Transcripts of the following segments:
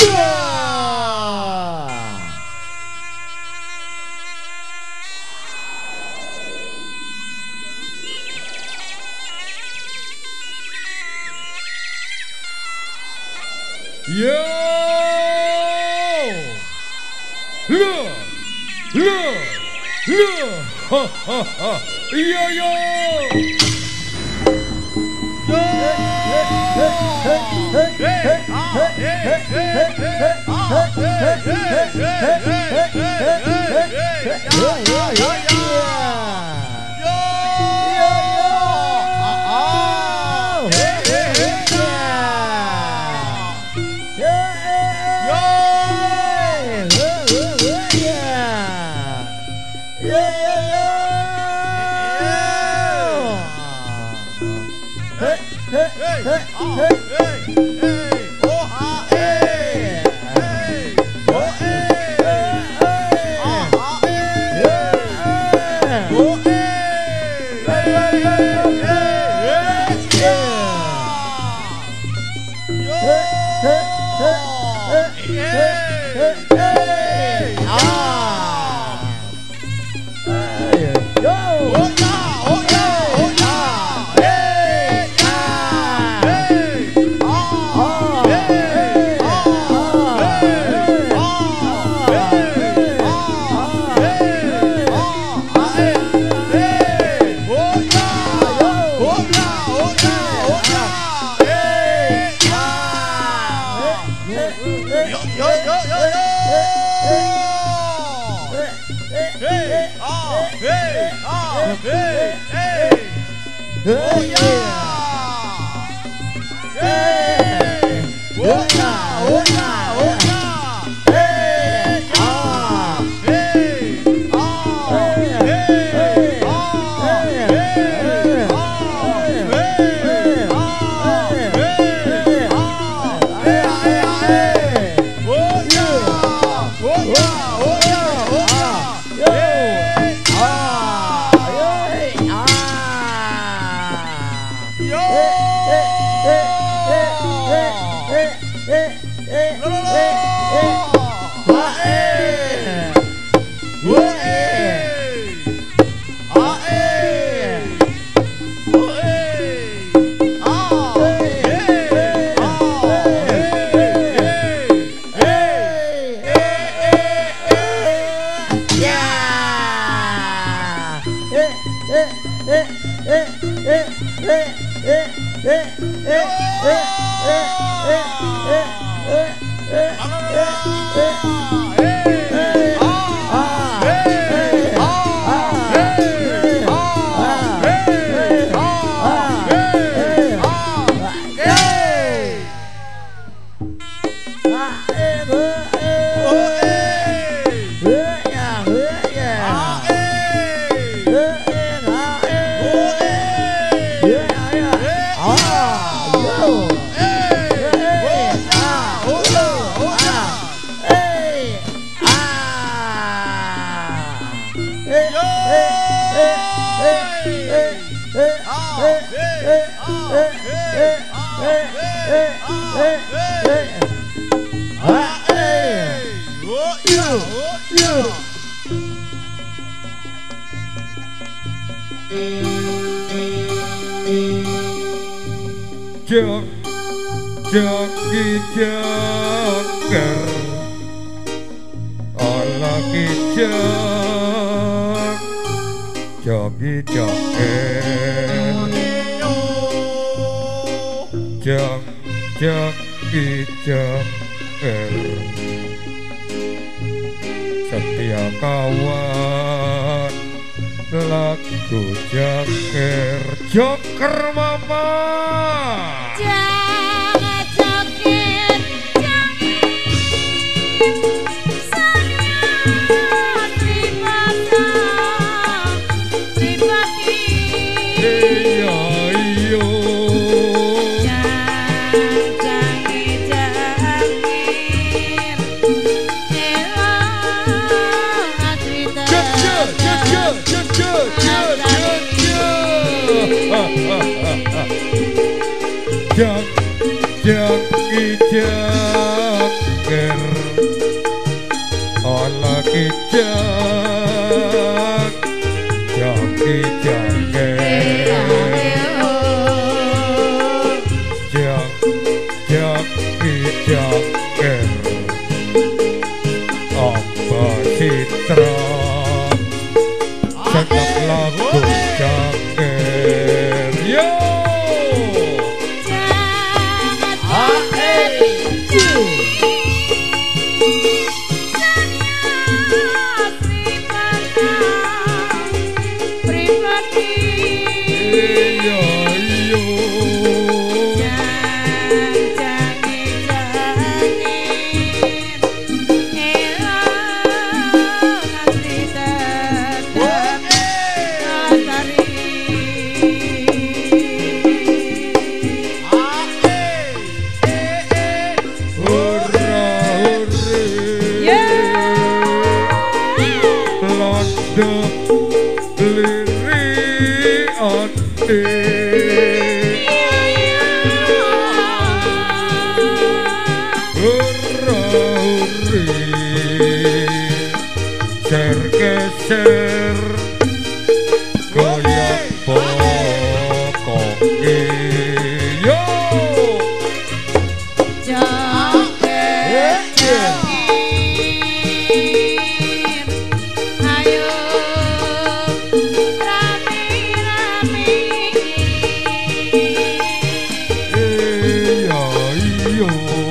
Yo, ha ha ha, yo yo, jogi joger ala kijang jogi joger jogi joger setia kawan lagu joger joger mama Jump. jager ana kijak jaki jager jaki jager apa citra seneng lagu jager yo Ser goyang pokok yo jaget ayo rame-rame iya iyo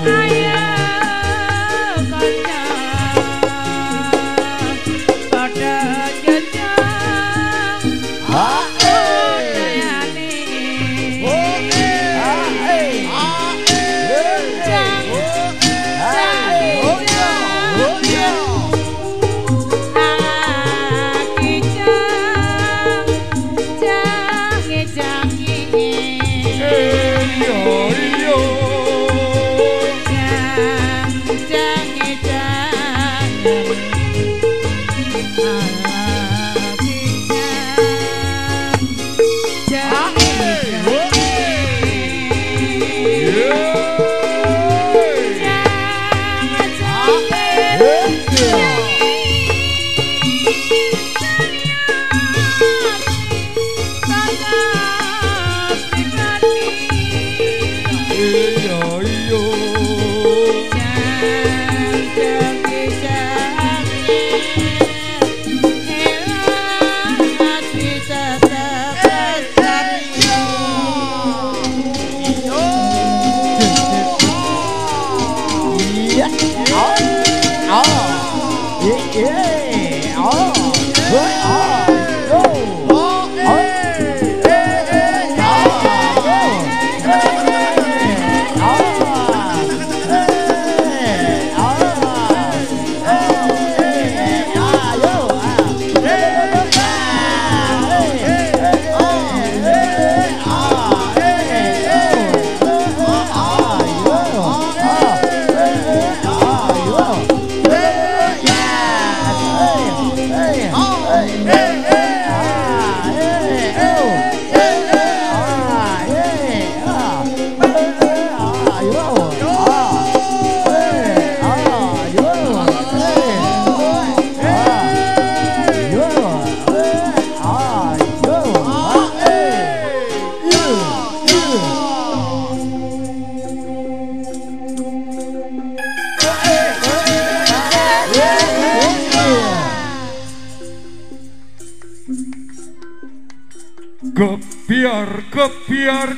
Kebiar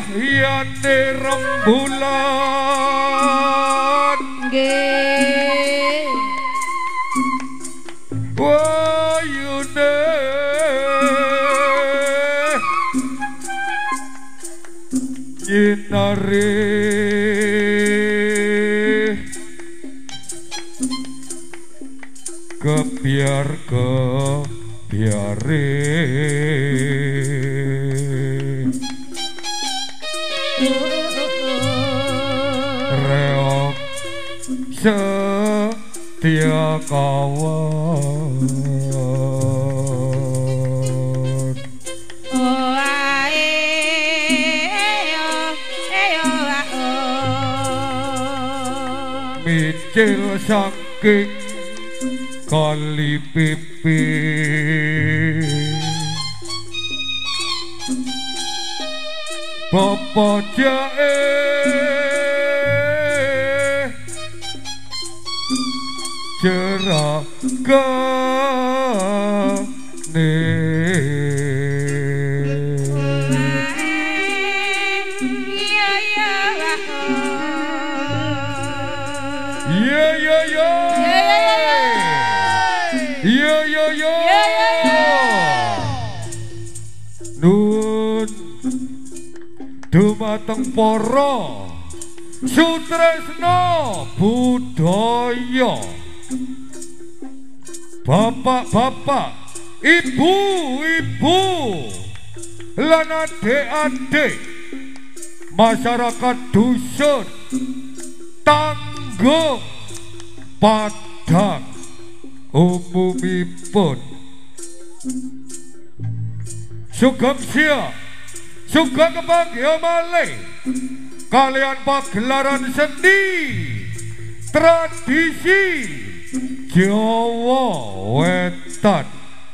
cahyane rembulan nggih wayune nyinari kebiare reok setia kawan cicil saking kali pipi Bapak jae jeragane Nun dumateng para sutresna budaya bapak-bapak ibu-ibu lan adik-adik masyarakat dusun Tanggung Padang umumipun sugeng siap sugeng kepanggih malih kalian pagelaran seni tradisi Jawa Wetan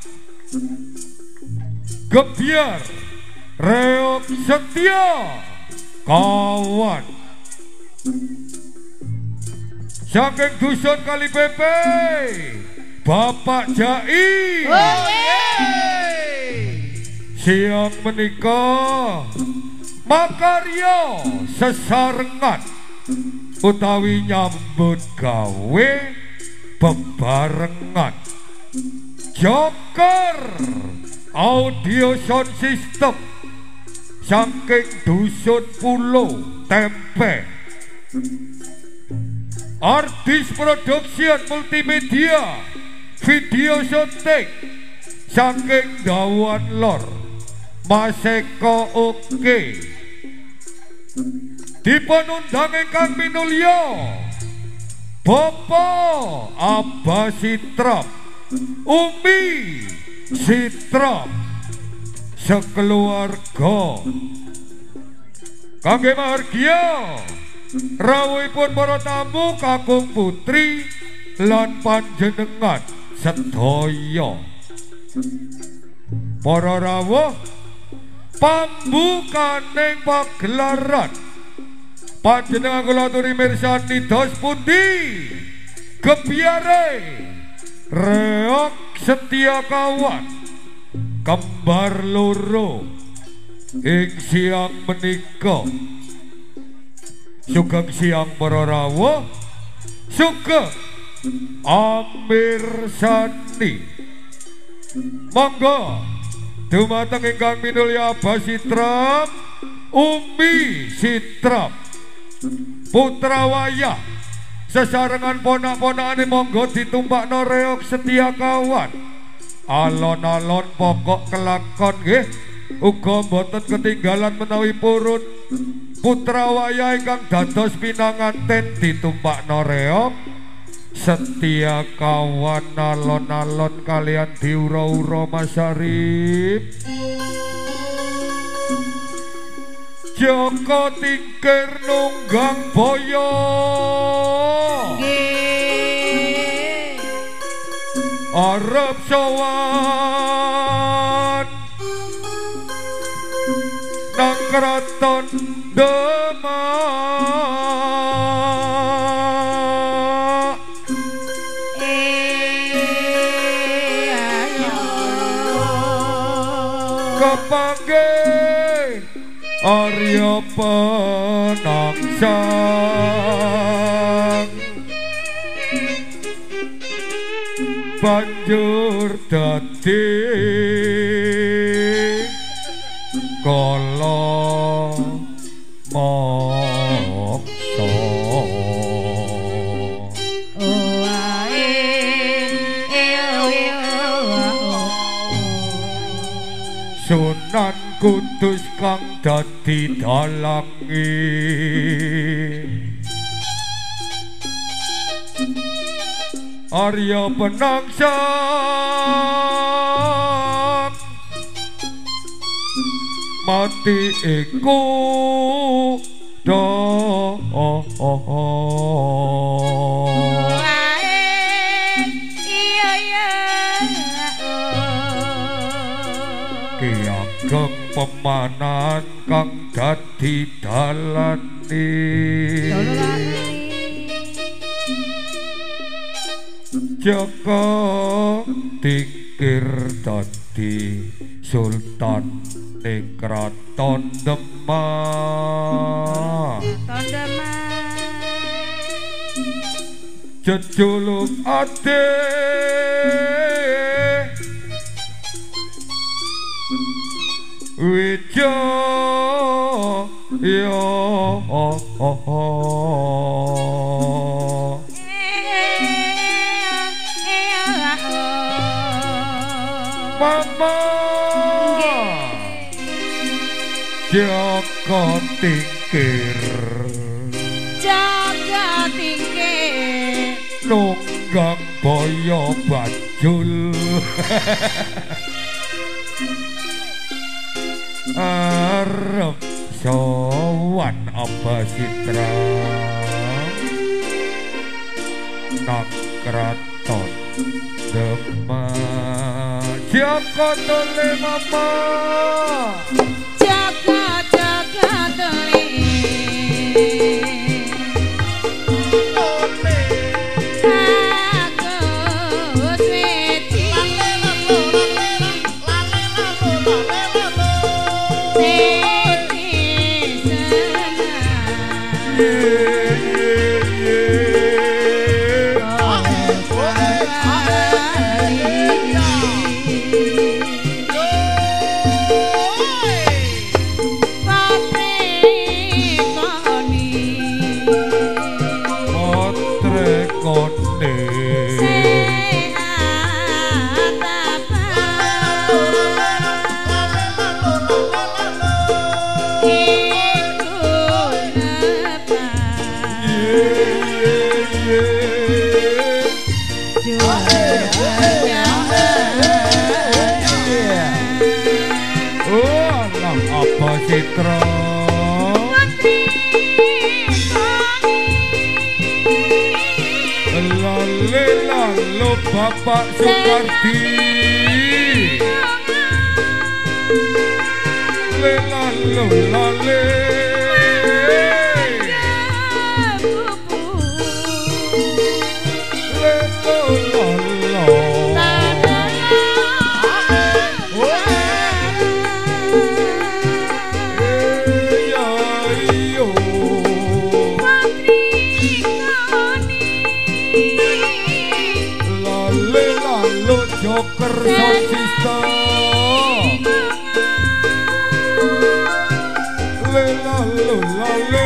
Gebyar Reog Setia Kawan saking dusun Kali Pepe Bapak Jai siang menikah makarya sesarengan utawi nyambut gawe bebarengan Joker audio sound system saking dusun Pulau Tempe artis production multimedia video syuting saking Dawan Lor Mas Eko Oke dipun undang ingkang minulya Bapak Abah Sitrap Umi Sitrap sekeluarga kangge margia rawuhipun para tamu kakung putri lan panjenengan sedaya para rawuh pambukaning pagelaran panjenengan kula aturi mirsani dos pundi Gebyare Reog Setia Kawan kembar loro ing siang menika sugeng siang para rawuh sugeng amirsani monggo dumateng ingkang minulya Abah Sitrap Umi Sitrap putra wayah sesarengan ponak-ponakane monggo ditumpakno Reog Setia Kawan alon-alon pokok kelakon nggih uga mboten ketinggalan menawi purun putra wayah ingkang dados pinanganten ditumpakno Reog Setia Kawan alon-alon kalian diura-ura Mas Arif Joko Tingkir nunggang boyo arep sowan nang kraton Demak kepanggih Arya Penangsang banjur dadi kala moksa Sunan Kudus kang dadi dalangi Arya Penangsang mati iku Pamanan kang dadi dalane Joko Tingkir dadi Sultan ning Kraton Demak jejuluk ade Wijo yo Mama Joko Tingkir nunggang boyo bajul arep sowan apa Citra nang Kraton Demak Joko tole mama Joko tole Citra lale lalo Bapak Soekardi le lalo lale Joker sound system le la lo la le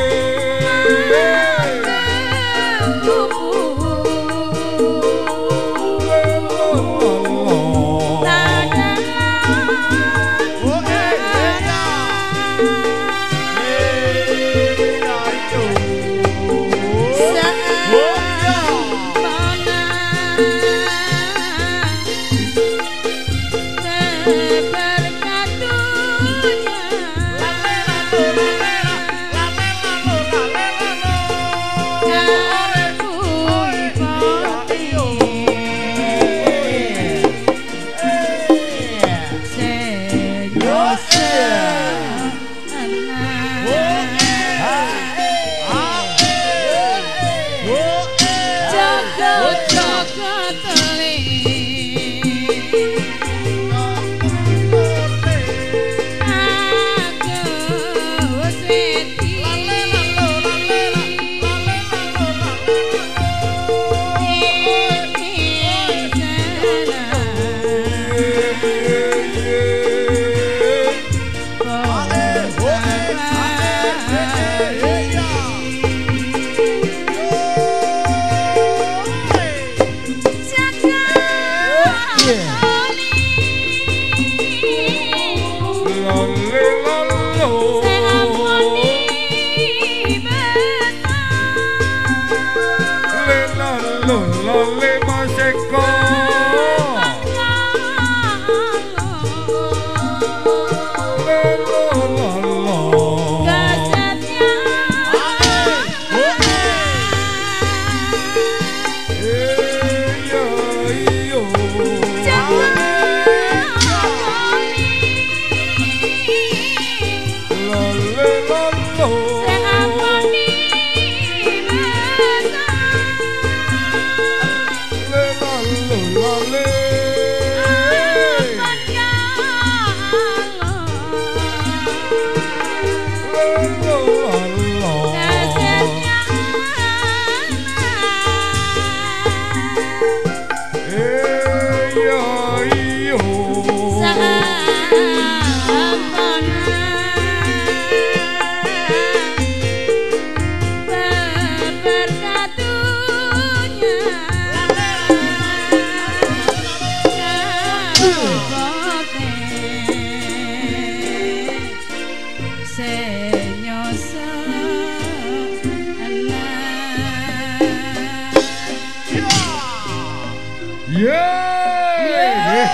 Yeay.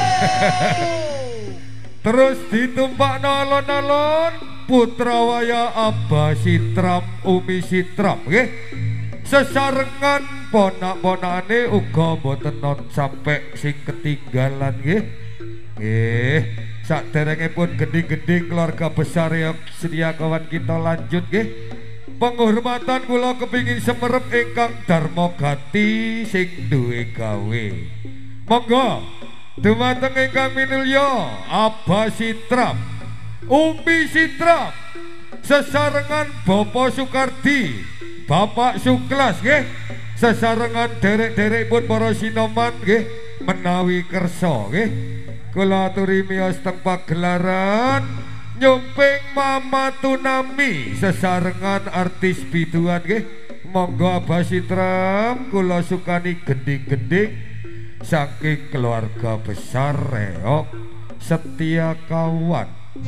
Terus ditumpak alon-alon putra waya Abah Sitram Umi Sitram nggih. Sesarengan ponak-ponakane uga mboten non sampai sing ketinggalan nggih. Nggih, saderengipun gending-gending keluarga besar ya sedia kawan kita lanjut nggih. Penghormatan kula kepingin semerep ingkang Darma Gati sing duwe gawe. Monggo dumateng ingkang minulya Abah Sitram Umi Sitram sesarengan Bapak Sukardi Bapak Suklas nggih sesarengan derek-derekipun para sinoman nggih menawi kersa nggih kula aturi miyos teng pagelaran nyumping Mama Tunami sesarengan artis biduan nggih. Monggo Abah Sitram kula sukani gending-gending saking keluarga besar reok setia kawan.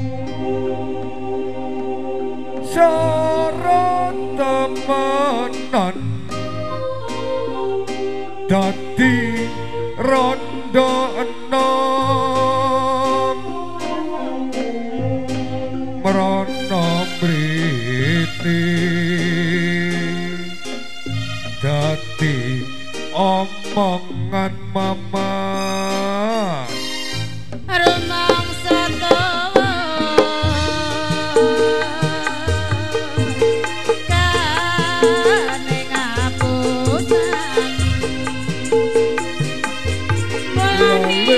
Sorot temenan dadi rondo enom merono mriti dadi omongan mama rumangsa dawa kane ngapusan mulane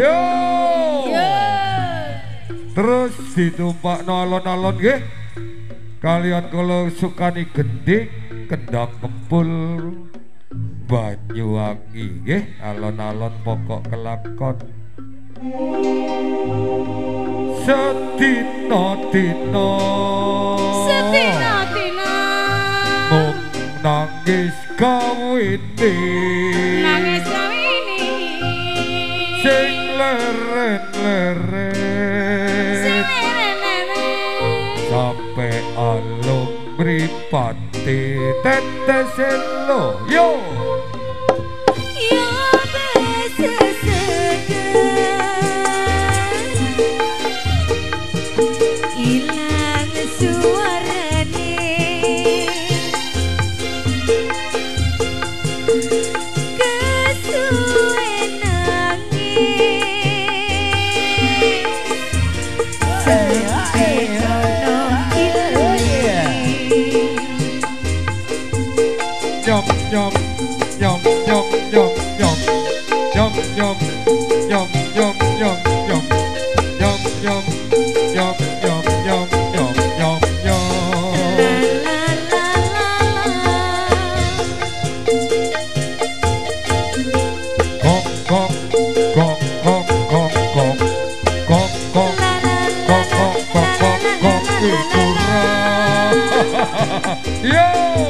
Yo. Yo. Terus ditumpakno alon-alon nggih. Kalian kalau sukani gending, kendang kempul, Banyuwangi nggih, alon-alon pokok kelakon. Setino-tino Setino-tino mung nangis kawini, nangis kawini sing leren-leren, sing leren-leren sampai alung mripate tetesen lo yo. yo ilang suarane kesuwen nangis sampai ono ilune Nyom nyom nyom nyom nyom nyom nyom nyom nyom nyom nyom nyom nyom nyom nyom nyom nyom nyom nyom nyom. Kok kok kok kok kok kok kok kok kok kok kok kok kok ikura. Yo.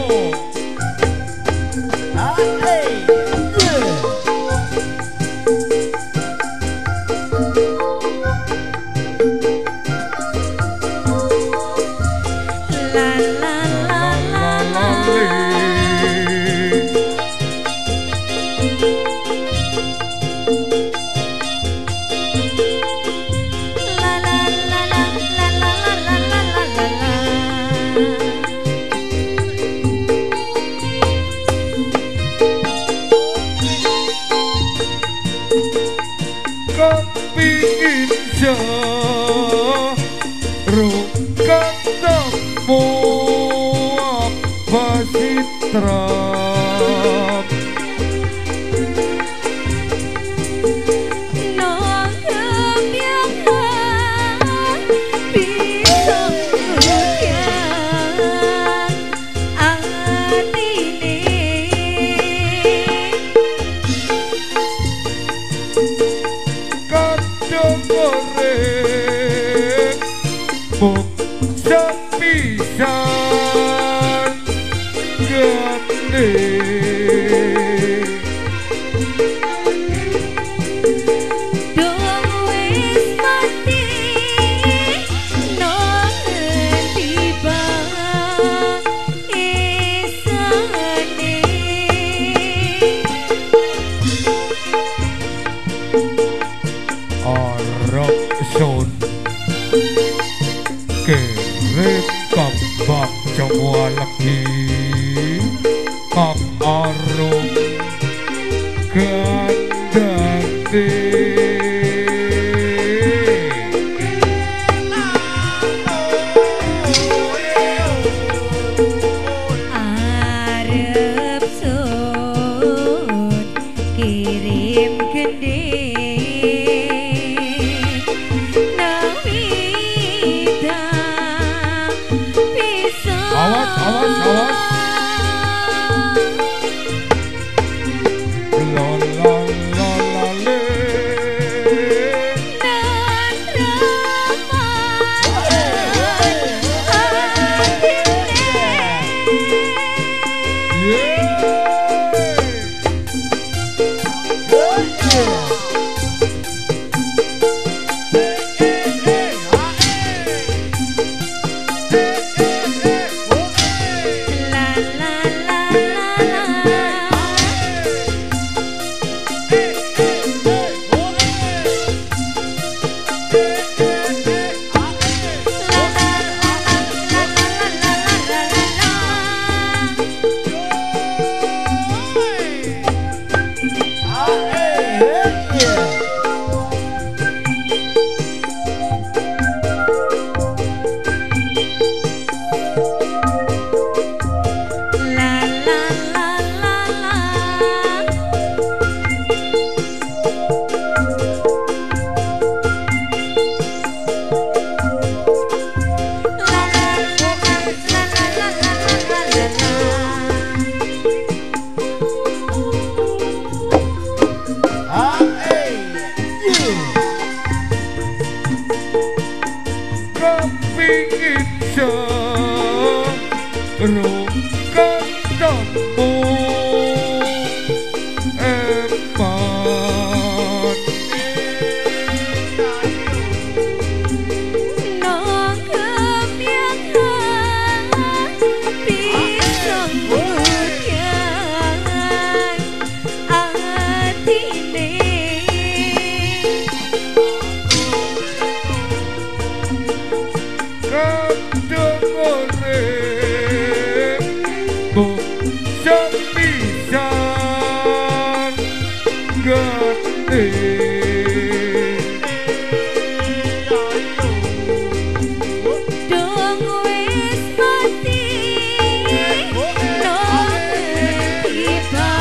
Kepingin jarum ketemu apa citra mung sepisan gede dong wis mati nang tiba isane arep sun kirim kembang semua lagi kang arum gandane arep sun kirim gending nang widang pisang awas awas awas la la la la le nan la kepingin seru ketemu eman nong kemyangan pisang hujan atine kadengore bu sepisan gede dong wis mati nong tiba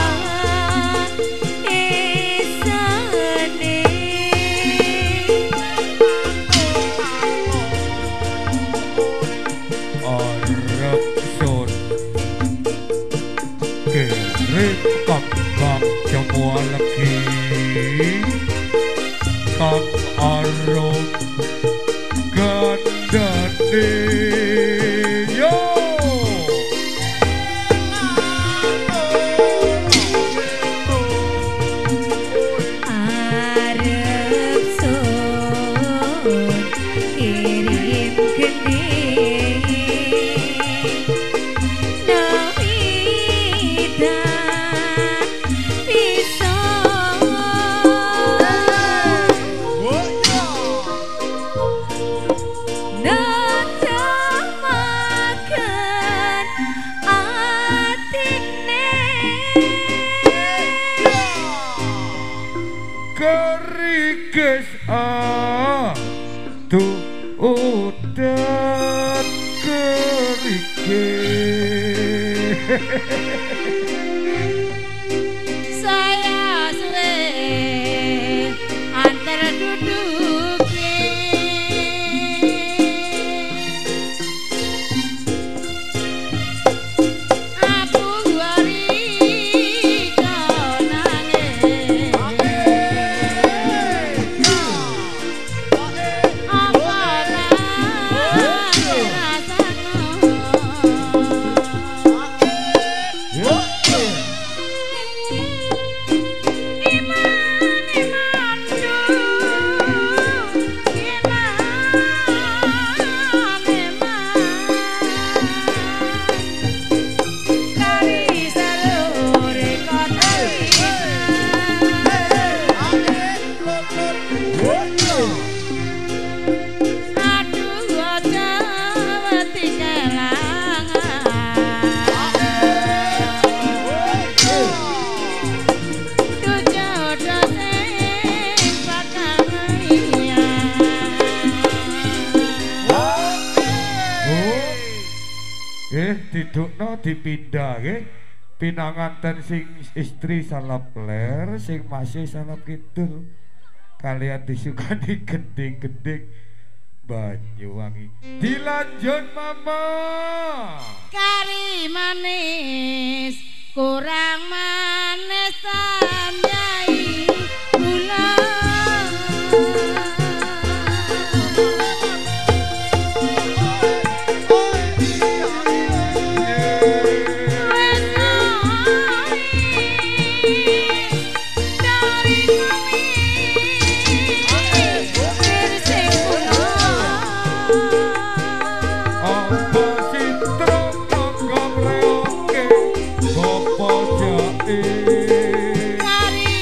esane arep sun kirim kembang semua lagi kang arum gandane yo arep sun kirim gede nawida pisang natamaken atine kerikis tuh udah kerikis saya suwe antar duduke aku wari konange apa didukno dipindah nggih pinanganten sing istri salap ler sing masih salap kidul kalian disukani gending-gending Banyuwangi dilanjut mama kari manis kurang manis tandai gula Kari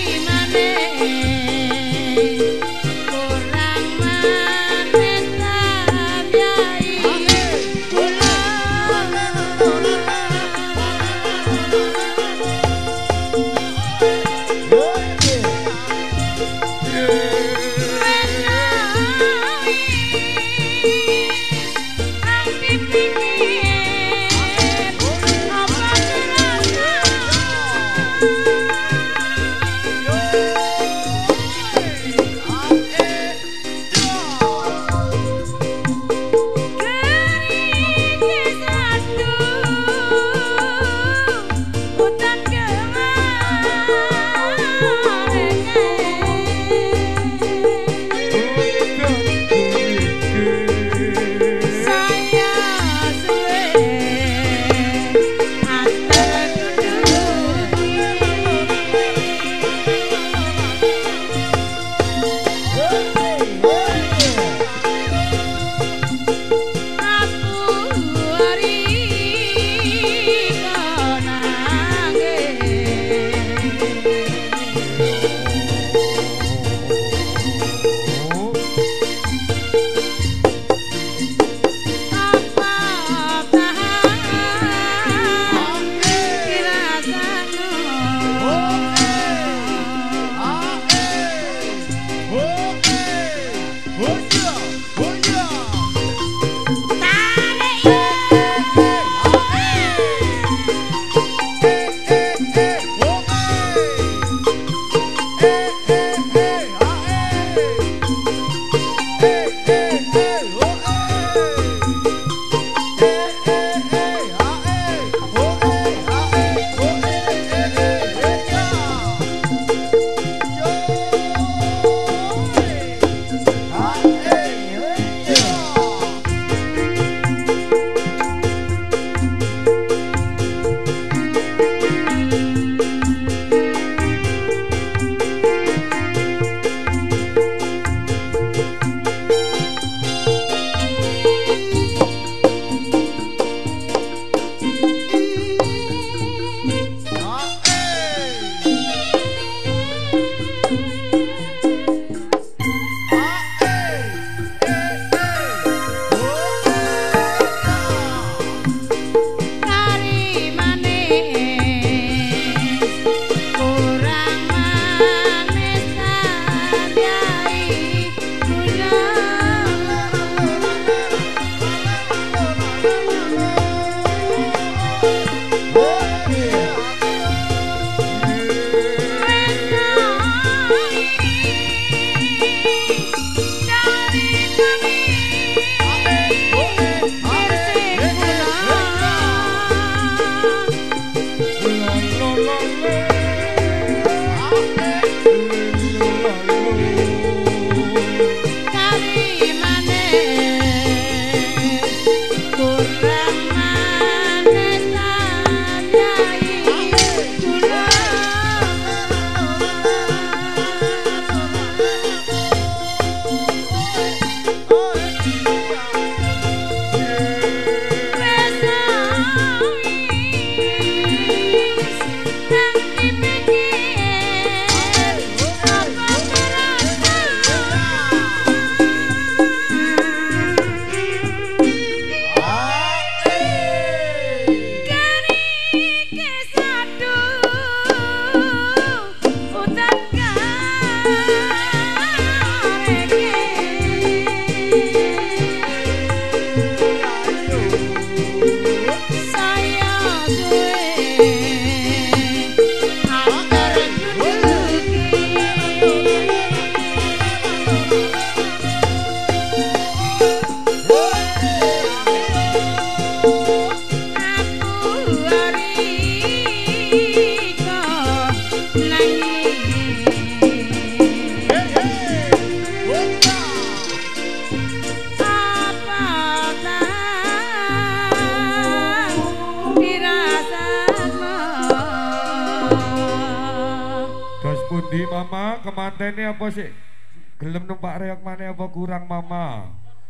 Pundi mama kemantene apa sih? Gelem numpak reok maneh apa kurang mama?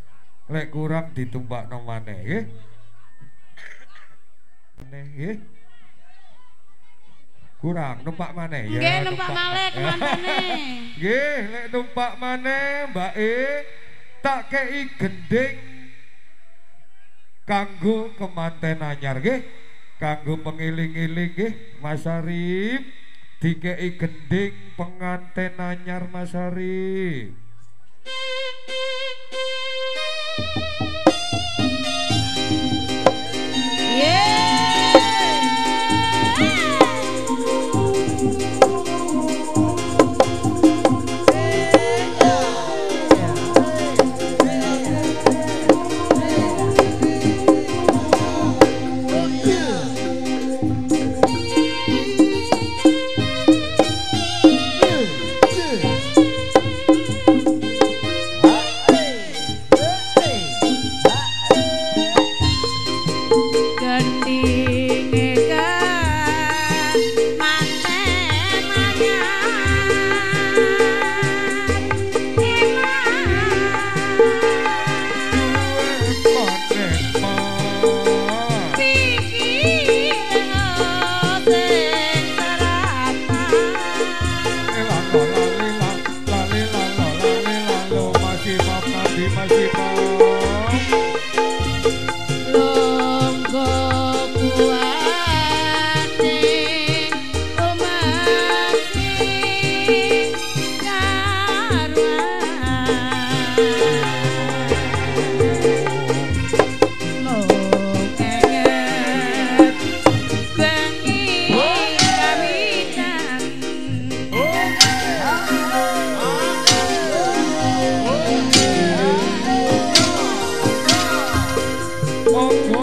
Lek kurang ditumpakno maneh nggih. Nggih. Kurang numpak maneh ya. Nggih numpak malih kemantene. Nggih, lek numpak maneh Mbak tak kei gending kanggo kemanten anyar nggih. Kanggo pengiling-iling nggih Mas Arif. Dikei gending penganten anyar Mas Arif.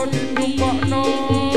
ditumpakno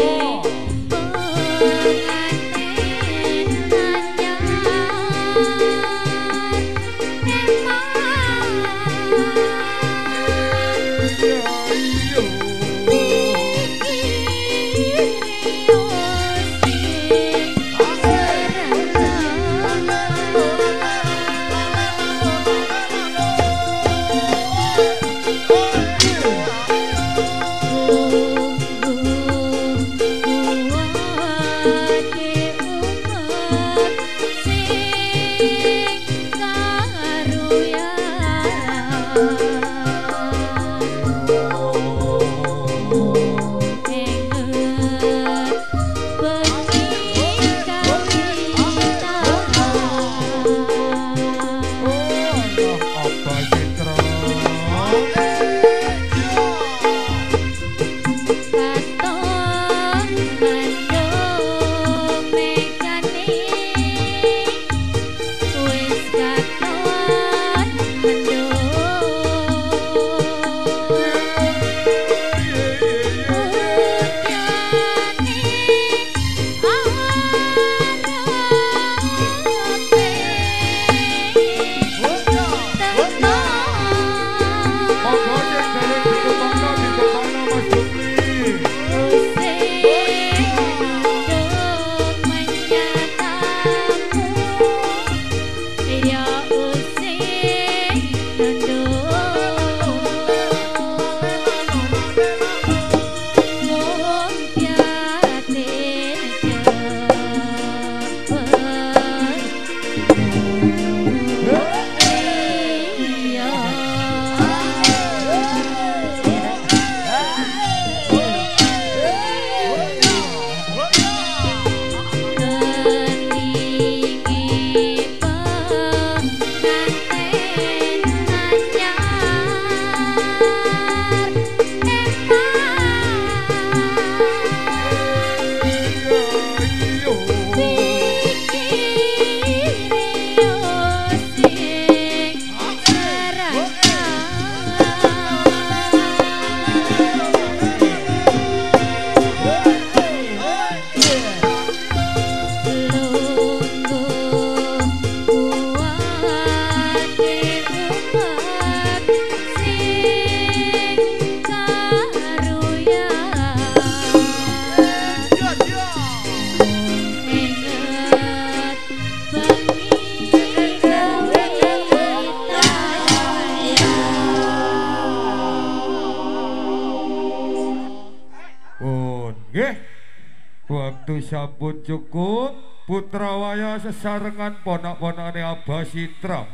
waktu sampun cukup. Putrawaya sesarengan ponak-ponakane Abah Sitra,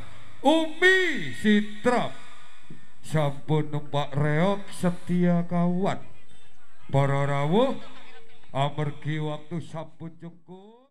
Umi Sitra sampun numpak reok setia kawan. Para rawuh amargi waktu sampun cukup.